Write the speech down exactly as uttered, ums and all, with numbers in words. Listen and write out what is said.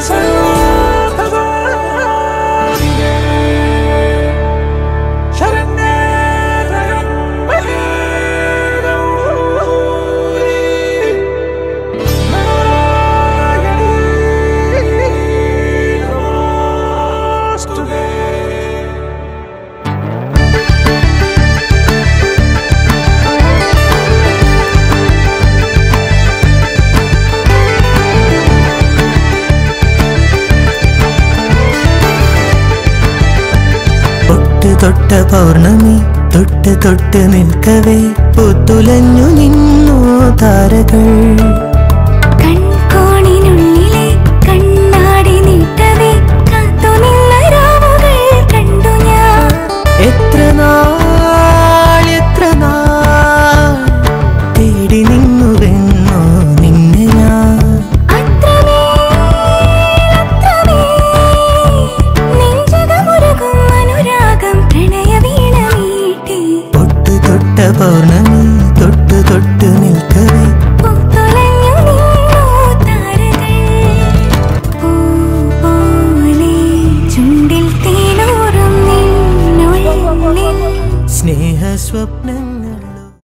തൊട്ട പൗർണമി തൊട്ട് തൊട്ട് നിൽക്കവേ പുത്തുലഞ്ഞു നിന്നു താരകൾ കൺകോണിനുള്ളിലെ കണ്ണാടി നീട്ടവേ കാത്തു നിന്ന രാവുകൾ കണ്ടു ഞാൻ എത്ര നാൾ എത്ര നാൾ തേടി നിന്നുവെന്നോ നിന്നെ ഞാൻ പൗർണമി തൊട്ട് തൊട്ട് നിൽക്കവേ ചുണ്ടിൽ തേനൂറും സ്നേഹ സ്വപ്നം